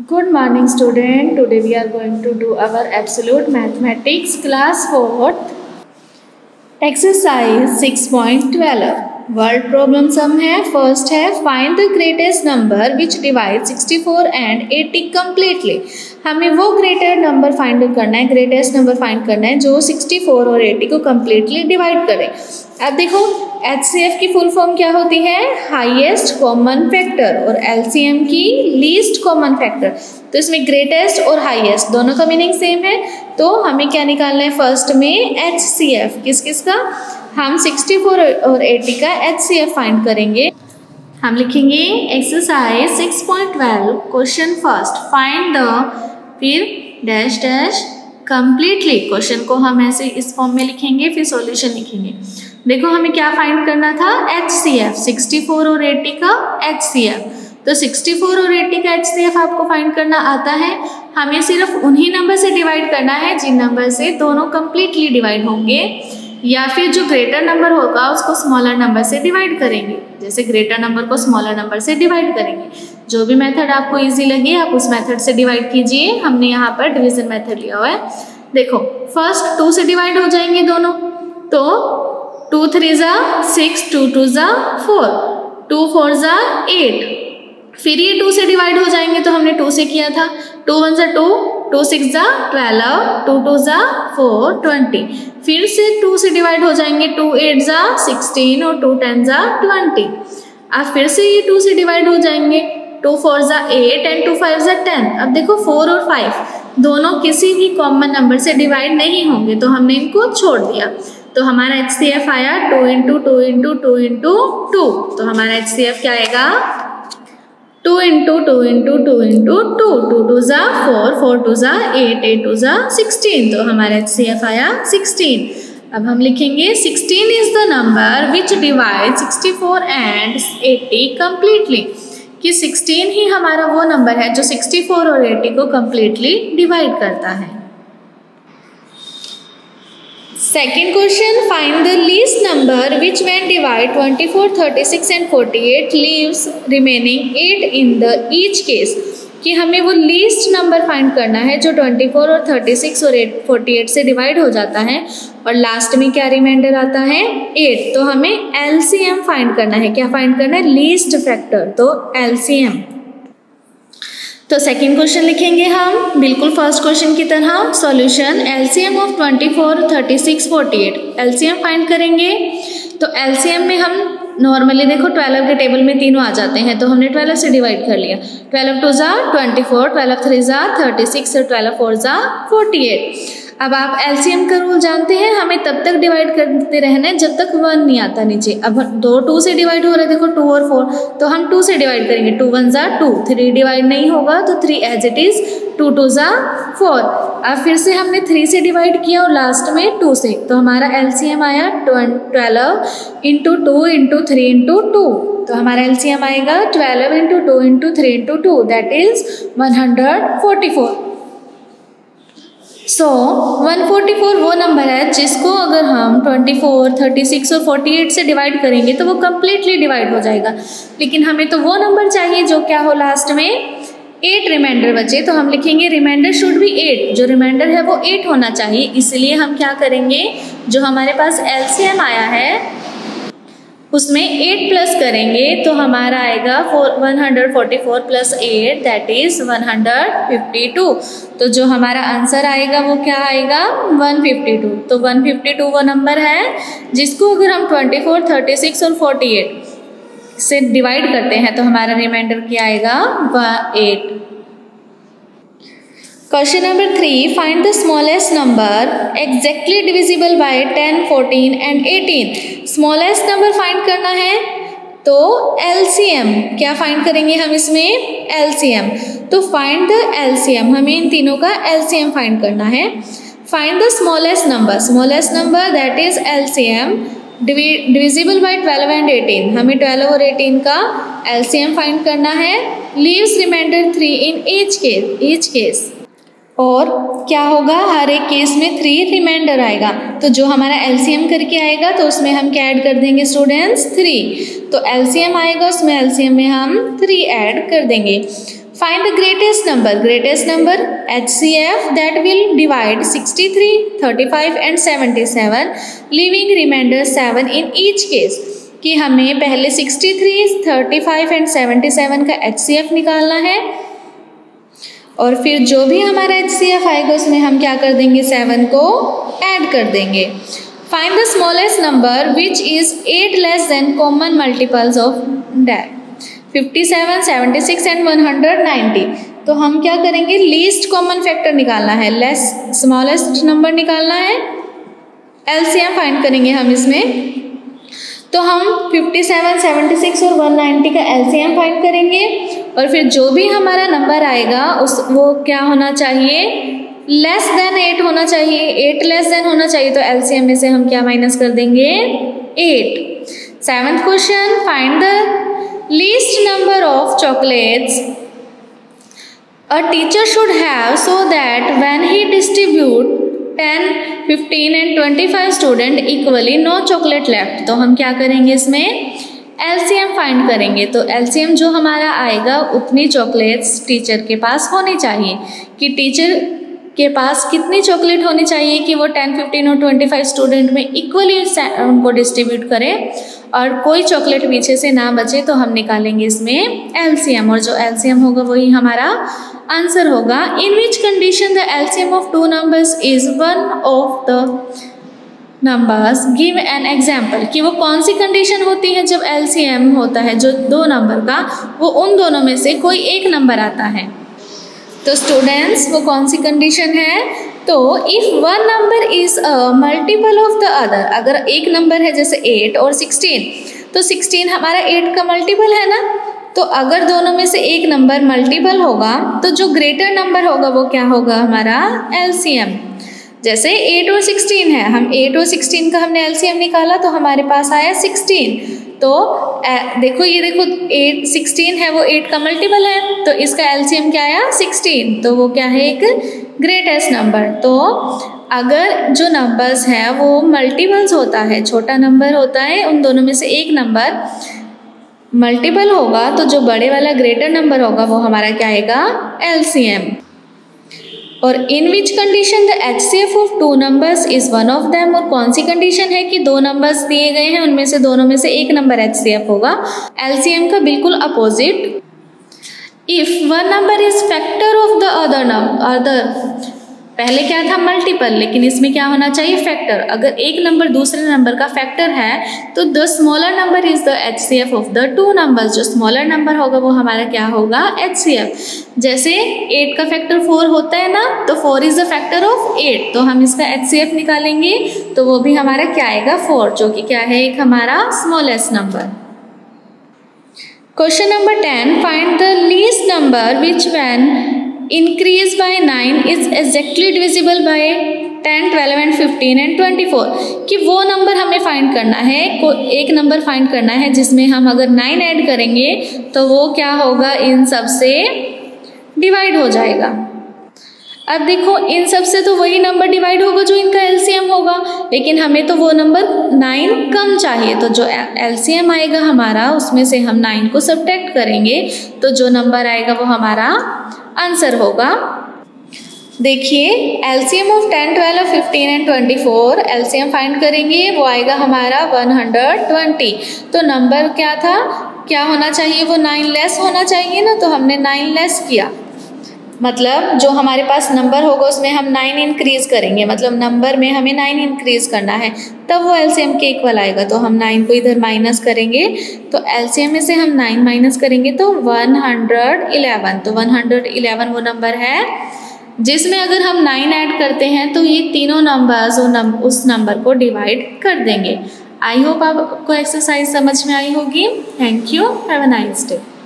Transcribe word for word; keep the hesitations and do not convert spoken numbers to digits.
Good morning student. Today we are going to do our absolute mathematics class fourth exercise six point twelve. Word problem sum है. First है find the greatest number which divide sixty four and eighty completely. हमें वो greater number find करना है, greatest number find करना है जो sixty four और एटी को कम्प्लीटली डिवाइड करे. अब देखो एच सी एफ की फुल फॉर्म क्या होती है? Highest common factor. और एल सी एम की लीस्ट कॉमन फैक्टर. तो इसमें ग्रेटेस्ट और हाईएस्ट दोनों का मीनिंग सेम है. तो हमें क्या निकालना है? फर्स्ट में एच सी एफ. किस किस का? हम सिक्सटी फोर और एटी का एच सी एफ फाइंड करेंगे. हम लिखेंगे exercise six point twelve. Question first find the, फिर डैश डैश कंप्लीटली. क्वेश्चन को हम ऐसे इस फॉर्म में लिखेंगे, फिर सॉल्यूशन लिखेंगे. देखो हमें क्या फाइंड करना था? H C F. Sixty four और एटी का एच सी एफ. तो सिक्सटी फोर और एटी का एच सी एफ आपको फाइंड करना आता है. हमें सिर्फ उन्हीं नंबर से डिवाइड करना है जिन नंबर से दोनों कंप्लीटली डिवाइड होंगे, या फिर जो ग्रेटर नंबर होगा उसको स्मॉलर नंबर से डिवाइड करेंगे. जैसे ग्रेटर नंबर को स्मॉलर नंबर से डिवाइड करेंगे. जो भी मेथड आपको इजी लगे आप उस मेथड से डिवाइड कीजिए. हमने यहाँ पर डिवीजन मेथड लिया हुआ है. देखो फर्स्ट टू से डिवाइड हो जाएंगे दोनों. तो टू थ्री ज़ा सिक्स, टू टू ज़ा फोर, टू फोर ज़ा एट. फिर ये टू से डिवाइड हो जाएंगे तो हमने टू से किया था. टू वन ज़ा टू, टू सिक्स ज़ा ट्वेल्व, टू टू ज़ा फोर, ट्वेंटी. फिर से टू से डिवाइड हो जाएंगे. टू एट ज़ा सिक्सटीन और टू टेन ज़ा ट्वेंटी. अब फिर से ये टू से डिवाइड हो जाएंगे. टू फोर ज़ा एट एंड टू फाइव ज़ा टेन. अब देखो फोर और फाइव दोनों किसी भी कॉमन नंबर से डिवाइड नहीं होंगे तो हमने इनको छोड़ दिया. तो हमारा एच सी एफ आया two into two into two into two. तो हमारा एच सी एफ क्या आएगा? Two into two into two into two. Two two ज़ा फोर, फोर टू ज़ा एट, एट टू ज़ा सिक्सटीन. तो हमारा एच सी एफ आया सिक्सटीन. अब हम लिखेंगे sixteen is the number which divide sixty four and eighty completely. कि सिक्सटीन ही हमारा वो नंबर है जो सिक्सटी फोर और एटी को कम्प्लीटली डिवाइड करता है. Second question, find the least number which when divide twenty four, thirty six and forty eight leaves remaining eight in the each case. कि हमें वो लीस्ट नंबर फाइंड करना है जो ट्वेंटी फोर और थर्टी सिक्स और फोर्टी एट से divide हो जाता है और लास्ट में क्या रिमाइंडर आता है? एट. तो हमें एल सी एम फाइंड करना है. क्या फाइंड करना है? Least factor. तो एल सी एम. तो सेकेंड क्वेश्चन लिखेंगे हम बिल्कुल फर्स्ट क्वेश्चन की तरह. Solution LCM of twenty four, thirty six, forty eight. LCM find करेंगे. तो एलसीएम में हम नॉर्मली देखो ट्वेल्व के टेबल में तीनों आ जाते हैं तो हमने ट्वेल्व से डिवाइड कर लिया. ट्वेल्व टू ज़ा ट्वेंटी फोर, ट्वेल्व थ्री ज़ा थर्टी सिक्स और ट्वेल्व फोर ज़ा फोर्टी एट. अब आप एलसीएम का रूल जानते हैं. हमें तब तक डिवाइड करते रहना है जब तक वन नहीं आता नीचे. अब दो टू से डिवाइड हो रहे हैं, देखो टू और फोर, तो हम टू से डिवाइड करेंगे. टू वन ज़ा टू, थ्री डिवाइड नहीं होगा तो three as it is, two two ज़ा फोर. अब फिर से हमने थ्री से डिवाइड किया और लास्ट में टू से. तो हमारा एलसीएम आया twelve into two into three into two. तो हमारा एलसीएम आएगा twelve into two into three into two, that is one hundred forty four. So one forty four वो नंबर है जिसको अगर हम ट्वेंटी फोर, थर्टी सिक्स और फोर्टी एट से डिवाइड करेंगे तो वो कम्प्लीटली डिवाइड हो जाएगा. लेकिन हमें तो वो नंबर चाहिए जो क्या हो लास्ट में एट रिमाइंडर बचे. तो हम लिखेंगे रिमाइंडर शुड बी एट. जो रिमाइंडर है वो एट होना चाहिए. इसलिए हम क्या करेंगे, जो हमारे पास एलसीएम आया है उसमें एट प्लस करेंगे तो हमारा आएगा one hundred forty four plus eight, that is one hundred fifty two. तो जो हमारा आंसर आएगा वो क्या आएगा? One fifty two. तो वन फिफ्टी टू वो नंबर है जिसको अगर हम ट्वेंटी फोर, थर्टी सिक्स और फोर्टी एट से डिवाइड करते हैं तो हमारा रिमाइंडर क्या आएगा? Eight. Question number three, find the smallest number exactly divisible by ten, fourteen and eighteen. Smallest number find करना है तो एलसीएम. क्या फाइंड करेंगे हम इसमें? एलसीएम. तो फाइंड द एलसीएम. हमें इन तीनों का एलसीएम फाइंड करना है. Find the smallest number. Smallest number that is LCM divisible by twelve and eighteen. हमें ट्वेल्व और एटीन का एलसीएम फाइंड करना है. Leaves remainder three in each case. Each case और क्या होगा? हर एक केस में थ्री रिमाइंडर आएगा. तो जो हमारा एलसीएम करके आएगा तो उसमें हम क्या ऐड कर देंगे स्टूडेंट्स? थ्री. तो एलसीएम आएगा उसमें एलसीएम में हम थ्री ऐड कर देंगे. Find the greatest number. Greatest number H C F that will divide sixty-three, thirty-five and seventy-seven, leaving remainder seven in each case. कि हमें पहले sixty-three, thirty-five and seventy-seven का H C F निकालना है और फिर जो भी हमारा H C F आएगा उसमें हम क्या कर देंगे, seven को ऐड कर देंगे. Find the smallest number which is eight less than common multiples of that. fifty-seven, seventy-six and one hundred ninety. तो हम क्या करेंगे, लीस्ट कॉमन फैक्टर निकालना है, लेस स्मॉलेस्ट नंबर निकालना है, एलसीएम फाइंड करेंगे हम इसमें. तो हम fifty-seven, seventy-six और one ninety का एलसीएम फाइंड करेंगे और फिर जो भी हमारा नंबर आएगा उस वो क्या होना चाहिए, लेस देन एट होना चाहिए, एट लेस देन होना चाहिए. तो एलसीएम में से हम क्या माइनस कर देंगे, eight. Seventh question, find the least number of chocolates a teacher should have so that when he distribute ten, fifteen and twenty-five student equally no chocolate left. तो हम क्या करेंगे, इसमें एलसीएम फाइंड करेंगे. तो एलसीएम जो हमारा आएगा उतनी चॉकलेट्स टीचर के पास होनी चाहिए, कि टीचर के पास कितनी चॉकलेट होनी चाहिए कि वो टेन, फिफ्टीन और ट्वेंटी फाइव स्टूडेंट में इक्वली उनको डिस्ट्रीब्यूट करें और कोई चॉकलेट पीछे से ना बचे. तो हम निकालेंगे इसमें एलसीएम और जो एलसीएम होगा वही हमारा आंसर होगा. In which condition the LCM of two numbers is one of the numbers, give an example. कि वो कौन सी कंडीशन होती है जब एलसीएम होता है जो दो नंबर का, वो उन दोनों में से कोई एक नंबर आता है. तो स्टूडेंट्स वो कौन सी कंडीशन है, तो if one number is a multiple of the other, अगर एक नंबर है जैसे एट और सिक्सटीन, तो सिक्सटीन हमारा एट का मल्टीपल है ना. तो अगर दोनों में से एक नंबर मल्टीपल होगा तो जो ग्रेटर नंबर होगा वो क्या होगा, हमारा एलसीएम. जैसे एट और सिक्सटीन है, हम एट और सिक्सटीन का हमने एलसीएम निकाला तो हमारे पास आया सिक्सटीन. तो ए, देखो ये देखो एट सिक्सटीन है, वो एट का मल्टीपल है, तो इसका एलसीएम क्या आया, सिक्सटीन. तो वो क्या है, एक ग्रेटेस्ट नंबर. तो अगर जो नंबर्स हैं वो मल्टीपल्स होता है, छोटा नंबर होता है, उन दोनों में से एक नंबर मल्टीपल होगा तो जो बड़े वाला ग्रेटर नंबर होगा वो हमारा क्या आएगा, एलसीएम. और in which condition the HCF of two numbers is one of them. और कौन सी कंडीशन है कि दो नंबर्स दिए गए हैं उनमें से दोनों में से एक नंबर एचसीएफ होगा. एलसीएम का बिल्कुल opposite. If one number is factor of the other number, other पहले क्या था, मल्टीपल, लेकिन इसमें क्या होना चाहिए, फैक्टर. अगर एक नंबर दूसरे नंबर का फैक्टर है तो the smaller number is the HCF of the two numbers. जो स्मॉलर नंबर होगा वो हमारा क्या होगा, एचसीएफ. जैसे एट का फैक्टर फोर होता है ना, तो four is the factor of eight, तो हम इसका एचसीएफ निकालेंगे तो वो भी हमारा क्या आएगा, फोर, जो कि क्या है, एक हमारा smallest number. Question number ten, find the least number which when increase by nine is exactly divisible by ten, twelve and fifteen and twenty-four. कि वो नंबर हमें फाइंड करना है, को एक नंबर फाइंड करना है जिसमें हम अगर नाइन ऐड करेंगे तो वो क्या होगा, इन सब से डिवाइड हो जाएगा. अब देखो इन सब से तो वही नंबर डिवाइड होगा जो इनका एलसीएम होगा, लेकिन हमें तो वो नंबर नाइन कम चाहिए. तो जो एलसीएम आएगा हमारा उसमें से हम नाइन को सब्ट्रैक्ट करेंगे तो जो नंबर आएगा वो हमारा आंसर होगा. देखिए LCM of ten, twelve, fifteen and twenty four LCM find करेंगे, वो आएगा हमारा वन हंड्रेड ट्वेंटी. तो नंबर क्या था, क्या होना चाहिए, वो नाइन लेस होना चाहिए ना, तो हमने नाइन लेस किया. मतलब जो हमारे पास नंबर होगा उसमें हम नाइन इंक्रीज करेंगे, मतलब नंबर में हमें नाइन इंक्रीज करना है तब वो एलसीएम के इक्वल आएगा. तो हम नाइन को इधर माइनस करेंगे, तो एलसीएम में से हम नाइन माइनस करेंगे तो वन हंड्रेड इलेवन. तो वन हंड्रेड इलेवन वो नंबर है जिसमें अगर हम नाइन ऐड करते हैं तो ये तीनों नंबर्स उस नंबर को डिवाइड कर देंगे. आई होप आपको एक्सरसाइज समझ में आई होगी. Thank you, have a nice day.